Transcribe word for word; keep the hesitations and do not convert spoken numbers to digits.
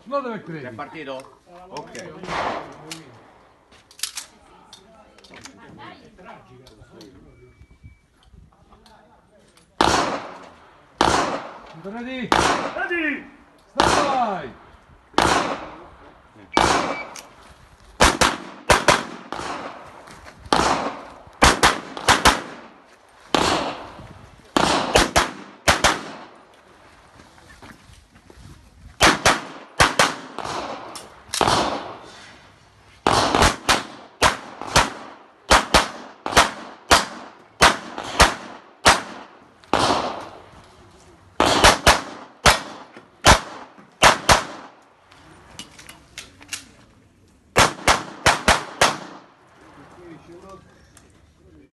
No dove credi? È partito? Ok. Ready? Ready! Stand by!